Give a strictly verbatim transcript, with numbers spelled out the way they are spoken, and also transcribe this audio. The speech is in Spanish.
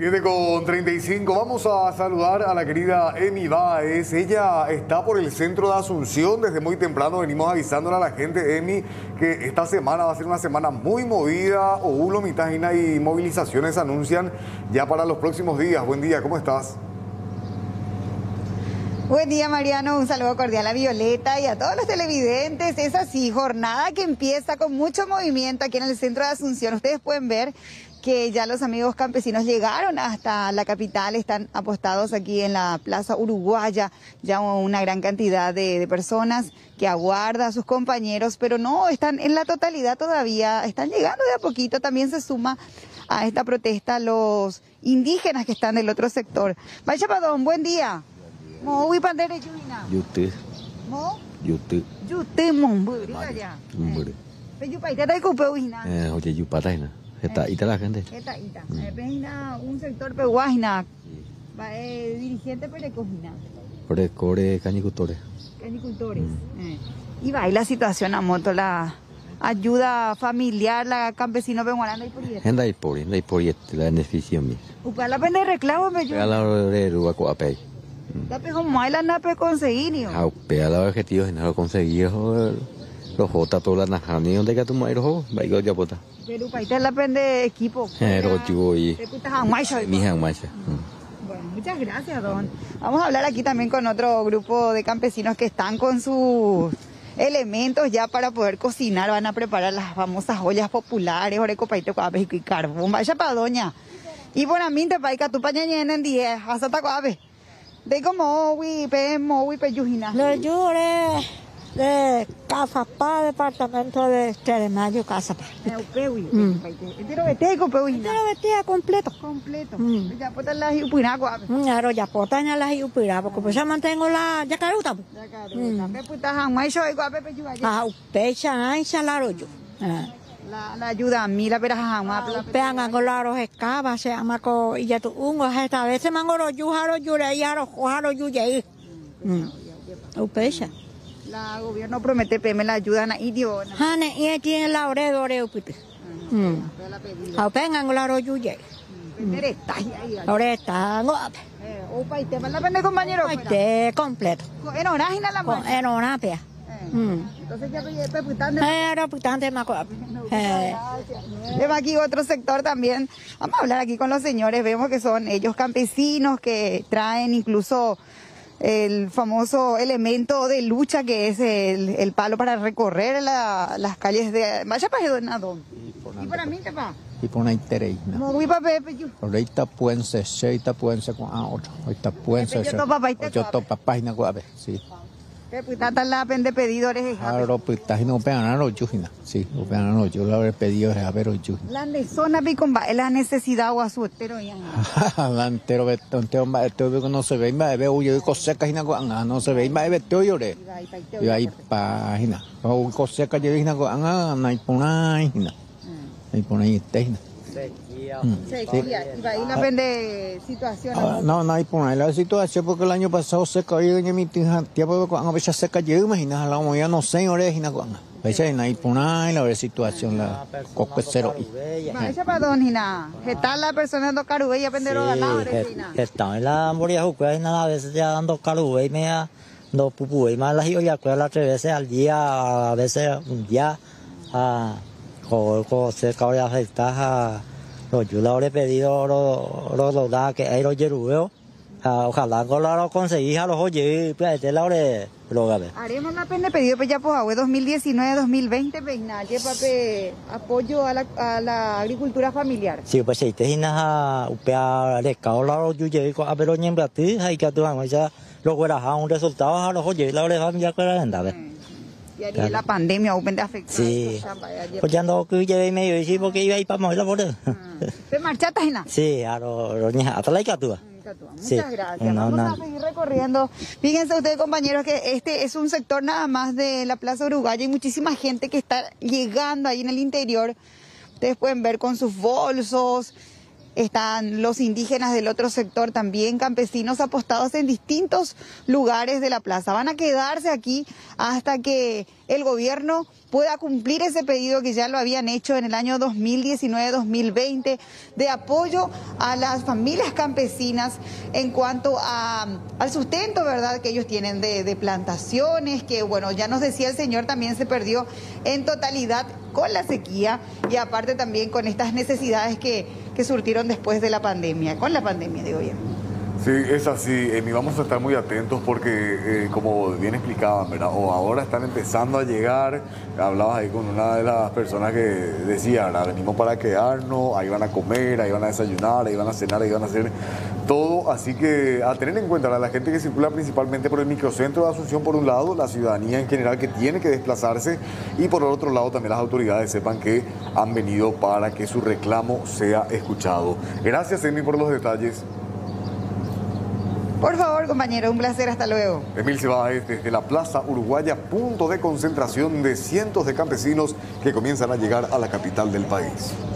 siete con treinta y cinco, vamos a saludar a la querida Emi Báez. Ella está por el centro de Asunción. Desde muy temprano venimos avisándole a la gente, Emi, que esta semana va a ser una semana muy movida. Oúlo, Mitajina y movilizaciones anuncian ya para los próximos días. Buen día, ¿cómo estás? Buen día, Mariano, un saludo cordial a Violeta y a todos los televidentes. Es así, jornada que empieza con mucho movimiento aquí en el centro de Asunción. Ustedes pueden ver que ya los amigos campesinos llegaron hasta la capital, están apostados aquí en la Plaza Uruguaya, ya una gran cantidad de, de personas que aguarda a sus compañeros, pero no están en la totalidad todavía, están llegando de a poquito. También se suma a esta protesta los indígenas que están del otro sector. Vaya Padón, buen día. Mo uy pandere yuina. Yuti. Mo? Yuti. Yuti mong buri ya. Buri. Pe yu paita dai kupe uina. Eh, oye, yu pataina. Está ita la gente. Eta ita. Eh, peina un sector pe guajina. Va eh dirigente pe recogina. Ore core canicultores. Canicultores. Eh. Y va y la situación a moto la ayuda familiar la campesino pe guaranda y por ahí. Henda y por, henda y por la beneficio mis. Upa la pende reclamo me yo. La ore ruba co apei. Tapi como hay la nape conseguir. Ah, pea los objetivos en lo conseguido los jota toda la najani donde que tu mairo va y ya pota. Pero paita la pende equipo. Eh, lo chivo y mi jamaica. Bueno, muchas gracias, don. Vamos a hablar aquí también con otro grupo de campesinos que están con sus elementos ya para poder cocinar. Van a preparar las famosas ollas populares, oreco paite coabe y carbón. Vaya pa doña. Y por a mí te paica tu pañañena en diez, hasta coabe. De como hoy pe hoy pe yujina. Le lloré de Casapá, departamento de Teremayo, Casapá. Neupewi. Entero vete con peuina. Entero vete completo. Completo. Ya puta la hiupina coabe. Claro, ya potaña la hiupira, porque pues ya mantengo la yacaruta. Yacaruta. Pe puta jamai soy coabe pe yuaye. Ah, pecha ancha la rollo. La, la ayuda a mí, la pera jamás. La pean con los escabas, se llama co y ya tu ungo esta vez se mangoro yujaro yure yaro jaro yuye. Upecha. La gobierno promete pe me la ayudan a idiona. Hane y tiene la ore ore upite. Mm. A pengan con la ro yuye. Está ahí. Ahora está no. Eh, opa y te va la pende compañero. Te completo. En hora la marcha. En hora pea. Entonces ya pe putante. Era putante más. Eh. Vemos aquí otro sector también. Vamos a hablar aquí con los señores. Vemos que son ellos campesinos que traen incluso el famoso elemento de lucha que es el, el palo para recorrer la, las calles de... Vaya para Donado. Y para mí, ¿qué pasa? Y por ahí teréis. No voy para Pepe. Ahorita pueden ser, ahorita pueden ser con otro. Ahorita pueden ser. Yo topa página. Yo topa página, sí. Pues tanta la pende pedidores. Claro, pues está no pegan a los yujina. Sí, no pegan a los yo lo habré pedido es a ver los yujina. La zona picomba, la necesidad o a su entero ya. La entero ve, entero va, entero no se ve, va ve uy, coseca hina con no se ve, va ve teo llore. Y ahí página. O coseca yo hina con anga, no hay pona hina. Hay pona ahí tejina. Sequía. Y ahí la pende situación. Ah, no, no hay por ahí la situación porque el año pasado se cayó en mi tía, tiempo cuando a veces se cayó, imagina la moya no sé, orejina cuando. Veces no hay por ahí la situación la coque cero. Vaya para don Hina. ¿Qué tal la persona dando carubé y aprenderlo a la está en la moria juca y nada a veces ya dando carubé y me no pupu y más la yo ya cuela tres veces al día, a veces un día a co se causa afectar yo le habré pedido los los da que hay los yerubeo ojalá con lo conseguí a los oye pues te la habré lo gabe haremos la pena pedido pues ya pues a dos mil diecinueve dos mil veinte peinaje pape apoyo a la, a la agricultura familiar sí pues si te inas a upea de caola los yuye a pero ni en brasil hay que tú ya lo fuera un resultado a los oye la habré familiar que anda y ahí la pandemia open de afectar. Sí. Pues ya no que llevé medio y sí porque iba ahí para mover la borda. ¿Te marchaste en nada? Sí, a lo niña, hasta la catúa. Muchas gracias. Vamos a seguir recorriendo. Fíjense ustedes, compañeros, que este es un sector nada más de la Plaza Uruguaya. Hay muchísima gente que está llegando ahí en el interior. Ustedes pueden ver con sus bolsos. Están los indígenas del otro sector también, campesinos apostados en distintos lugares de la plaza. Van a quedarse aquí hasta que el gobierno pueda cumplir ese pedido que ya lo habían hecho en el año dos mil diecinueve dos mil veinte de apoyo a las familias campesinas en cuanto a, al sustento, ¿verdad?, que ellos tienen de, de plantaciones, que bueno, ya nos decía el señor, también se perdió en totalidad con la sequía y aparte también con estas necesidades que, que surtieron después de la pandemia, con la pandemia, digo yo. Sí, es así, Emi, vamos a estar muy atentos porque, eh, como bien explicaban, ¿verdad? O ahora están empezando a llegar, hablabas ahí con una de las personas que decía, ¿verdad? Venimos para quedarnos, ahí van a comer, ahí van a desayunar, ahí van a cenar, ahí van a hacer todo, así que a tener en cuenta, ¿verdad? La gente que circula principalmente por el microcentro de Asunción por un lado, la ciudadanía en general que tiene que desplazarse y por el otro lado también las autoridades sepan que han venido para que su reclamo sea escuchado. Gracias, Emi, por los detalles. Por favor, compañero, un placer, hasta luego. Emil Cebáez desde la Plaza Uruguaya, punto de concentración de cientos de campesinos que comienzan a llegar a la capital del país.